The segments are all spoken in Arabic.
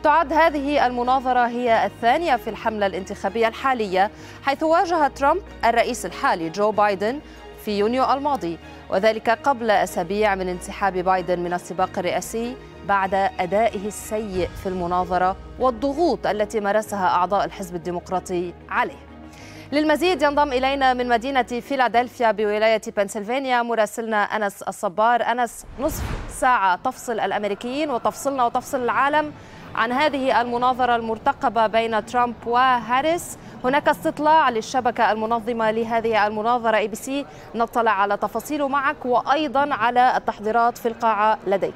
تعد هذه المناظرة هي الثانية في الحملة الانتخابية الحالية، حيث واجه ترامب الرئيس الحالي جو بايدن في يونيو الماضي، وذلك قبل أسابيع من انسحاب بايدن من السباق الرئاسي بعد أدائه السيء في المناظرة والضغوط التي مارسها أعضاء الحزب الديمقراطي عليه. للمزيد ينضم إلينا من مدينة فيلادلفيا بولاية بنسلفانيا مراسلنا أنس الصبار. أنس، نصف ساعة تفصل الأمريكيين وتفصلنا وتفصل العالم عن هذه المناظرة المرتقبة بين ترامب وهاريس. هناك استطلاع للشبكة المنظمة لهذه المناظرة ABC، نطلع على تفاصيله معك وأيضا على التحضيرات في القاعة لديك.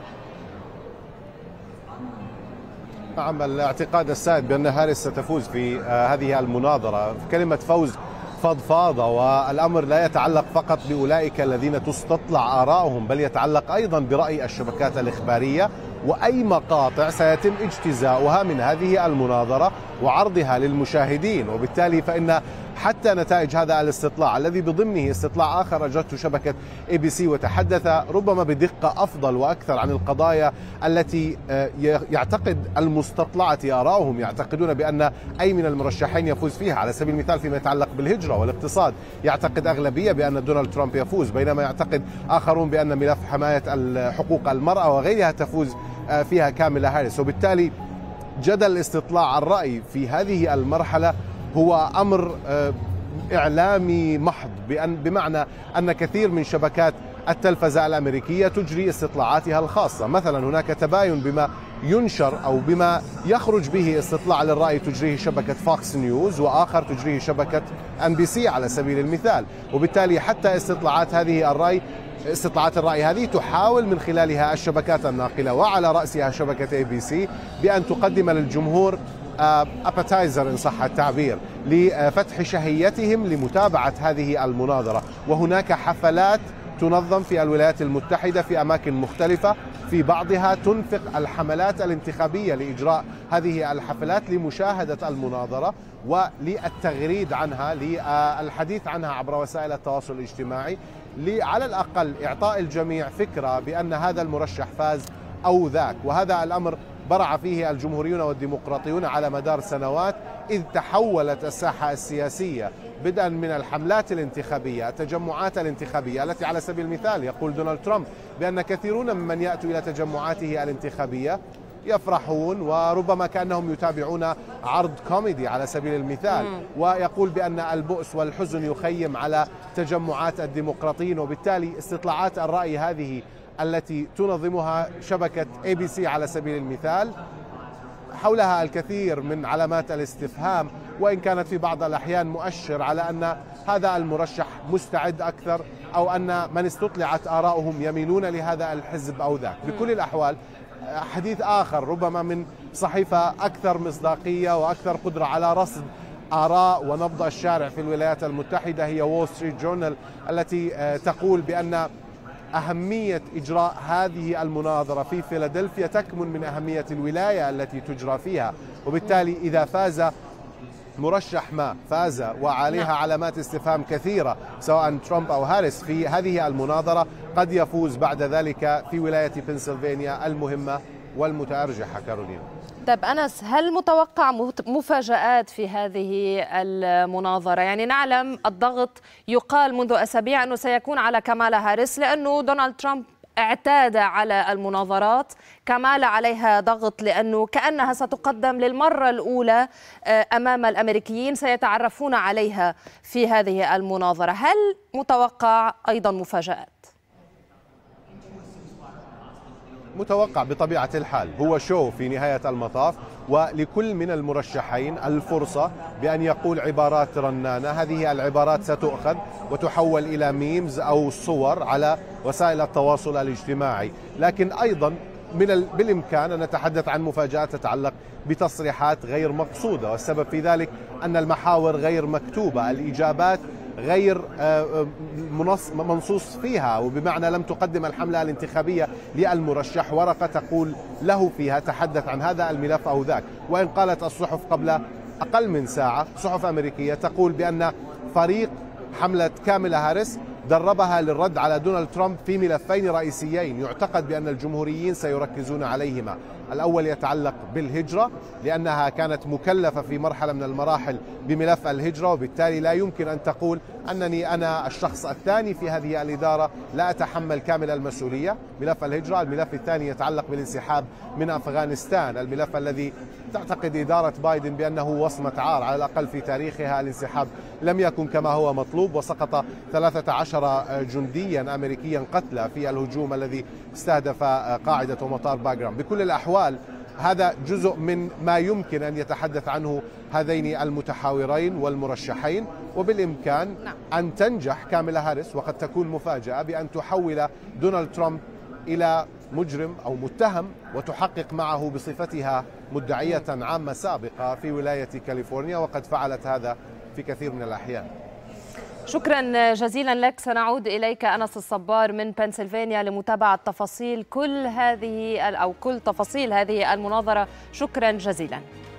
نعم، الاعتقاد السائد بأن هاريس ستفوز في هذه المناظرة. كلمة فوز فضفاضة، والأمر لا يتعلق فقط بأولئك الذين تستطلع آراؤهم، بل يتعلق أيضا برأي الشبكات الإخبارية وأي مقاطع سيتم اجتزاؤها من هذه المناظرة وعرضها للمشاهدين. وبالتالي فإن حتى نتائج هذا الاستطلاع الذي بضمنه استطلاع آخر أجرته شبكة ABC وتحدث ربما بدقة أفضل وأكثر عن القضايا التي يعتقد المستطلعة آراؤهم يعتقدون بأن أي من المرشحين يفوز فيها. على سبيل المثال فيما يتعلق بالهجرة والاقتصاد يعتقد أغلبية بأن دونالد ترامب يفوز، بينما يعتقد آخرون بأن ملف حماية حقوق المرأة وغيرها تفوز فيها كاميلا هاريس. وبالتالي جدل استطلاع الرأي في هذه المرحلة هو أمر إعلامي محض، بمعنى أن كثير من شبكات التلفزة الأمريكية تجري استطلاعاتها الخاصة. مثلا هناك تباين بما ينشر أو بما يخرج به استطلاع للرأي تجريه شبكة فوكس نيوز، وآخر تجريه شبكة NBC على سبيل المثال. وبالتالي حتى استطلاعات الرأي هذه تحاول من خلالها الشبكات الناقلة وعلى رأسها شبكة ABC بأن تقدم للجمهور أبتايزر إن صح التعبير لفتح شهيتهم لمتابعة هذه المناظرة. وهناك حفلات تنظم في الولايات المتحدة في أماكن مختلفة، في بعضها تنفق الحملات الانتخابية لإجراء هذه الحفلات لمشاهدة المناظرة وللتغريد عنها، للحديث عنها عبر وسائل التواصل الاجتماعي، على الأقل إعطاء الجميع فكرة بأن هذا المرشح فاز أو ذاك. وهذا الأمر برع فيه الجمهوريون والديمقراطيون على مدار سنوات، إذ تحولت الساحة السياسية بدءا من الحملات الانتخابية، التجمعات الانتخابية التي على سبيل المثال يقول دونالد ترامب بأن كثيرون ممن يأتوا إلى تجمعاته الانتخابية يفرحون وربما كأنهم يتابعون عرض كوميدي على سبيل المثال، ويقول بأن البؤس والحزن يخيم على تجمعات الديمقراطيين. وبالتالي استطلاعات الرأي هذه التي تنظمها شبكة ABC على سبيل المثال حولها الكثير من علامات الاستفهام، وإن كانت في بعض الأحيان مؤشر على أن هذا المرشح مستعد أكثر أو أن من استطلعت آراؤهم يميلون لهذا الحزب أو ذاك. بكل الأحوال حديث آخر ربما من صحيفة أكثر مصداقية وأكثر قدرة على رصد آراء ونبض الشارع في الولايات المتحدة هي وول ستريت جورنال، التي تقول بأن أهمية إجراء هذه المناظرة في فيلادلفيا تكمن من أهمية الولاية التي تجرى فيها. وبالتالي إذا فاز مرشح ما فاز وعليها علامات استفهام كثيرة سواء ترامب أو هاريس في هذه المناظرة، قد يفوز بعد ذلك في ولاية بنسلفانيا المهمة والمتأرجحة. كارولين. طيب أنس، هل متوقع مفاجآت في هذه المناظرة؟ يعني نعلم الضغط يقال منذ أسابيع أنه سيكون على كامالا هاريس، لأنه دونالد ترامب اعتاد على المناظرات، كمالا عليها ضغط لأنه كأنها ستقدم للمرة الأولى أمام الأمريكيين سيتعرفون عليها في هذه المناظرة. هل متوقع أيضا مفاجآت؟ متوقع بطبيعة الحال، هو شو في نهاية المطاف، ولكل من المرشحين الفرصة بأن يقول عبارات رنانة. هذه العبارات ستؤخذ وتحول إلى ميمز أو صور على وسائل التواصل الاجتماعي، لكن أيضا بالإمكان أن نتحدث عن مفاجآت تتعلق بتصريحات غير مقصودة، والسبب في ذلك أن المحاور غير مكتوبة، الإجابات غير منصوص فيها، وبمعنى لم تقدم الحملة الانتخابية للمرشح ورقة تقول له فيها تحدث عن هذا الملف أو ذاك. وإن قالت الصحف قبل أقل من ساعة، صحف أمريكية تقول بأن فريق حملة كاميلا هاريس دربها للرد على دونالد ترامب في ملفين رئيسيين يعتقد بأن الجمهوريين سيركزون عليهما: الأول يتعلق بالهجرة، لأنها كانت مكلفة في مرحلة من المراحل بملف الهجرة، وبالتالي لا يمكن أن تقول أنني أنا الشخص الثاني في هذه الإدارة لا أتحمل كامل المسؤولية. ملف الهجرة. الملف الثاني يتعلق بالانسحاب من أفغانستان، الملف الذي تعتقد إدارة بايدن بأنه وصمة عار على الأقل في تاريخها. الانسحاب لم يكن كما هو مطلوب، وسقط 13 جنديا أمريكيا قتلى في الهجوم الذي استهدف قاعدة ومطار باغرام. بكل الأحوال هذا جزء من ما يمكن أن يتحدث عنه هذين المتحاورين والمرشحين، وبالإمكان أن تنجح كاميلا هاريس، وقد تكون مفاجأة، بأن تحول دونالد ترامب إلى مجرم أو متهم وتحقق معه بصفتها مدعية عامة سابقة في ولاية كاليفورنيا، وقد فعلت هذا في كثير من الأحيان. شكرا جزيلا لك. سنعود إليك أنس الصبار من بنسلفانيا لمتابعة تفاصيل كل تفاصيل هذه المناظرة. شكرا جزيلا.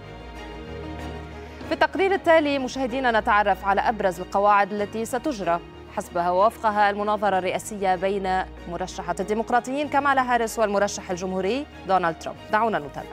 في التقرير التالي مشاهدينا نتعرف على أبرز القواعد التي ستجرى حسبها ووفقها المناظرة الرئاسية بين مرشحة الديمقراطيين كامالا هاريس والمرشح الجمهوري دونالد ترامب. دعونا نتابع.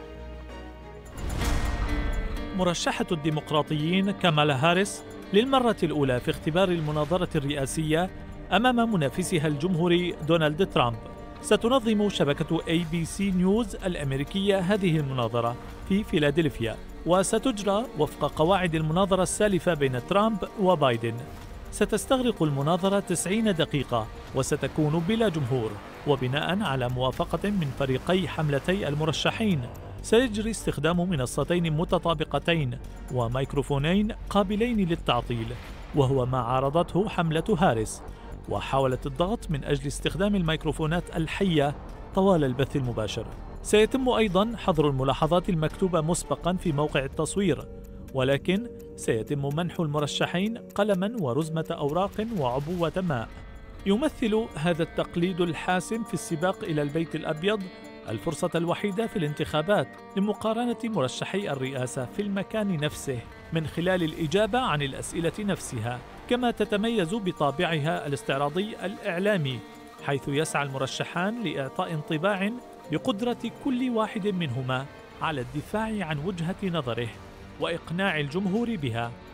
مرشحة الديمقراطيين كامالا هاريس للمرة الأولى في اختبار المناظرة الرئاسية أمام منافسها الجمهوري دونالد ترامب. ستنظم شبكة ABC نيوز الأمريكية هذه المناظرة في فيلادلفيا، وستجرى وفق قواعد المناظرة السالفة بين ترامب وبايدن. ستستغرق المناظرة 90 دقيقة وستكون بلا جمهور، وبناء على موافقة من فريقي حملتي المرشحين سيجري استخدام منصتين متطابقتين وميكروفونين قابلين للتعطيل، وهو ما عارضته حملة هاريس، وحاولت الضغط من أجل استخدام الميكروفونات الحية طوال البث المباشر. سيتم أيضاً حظر الملاحظات المكتوبة مسبقاً في موقع التصوير، ولكن سيتم منح المرشحين قلماً ورزمة أوراق وعبوة ماء. يمثل هذا التقليد الحاسم في السباق إلى البيت الأبيض الفرصة الوحيدة في الانتخابات لمقارنة مرشحي الرئاسة في المكان نفسه من خلال الإجابة عن الأسئلة نفسها، كما تتميز بطابعها الاستعراضي الإعلامي، حيث يسعى المرشحان لإعطاء انطباع بقدرة كل واحد منهما على الدفاع عن وجهة نظره وإقناع الجمهور بها.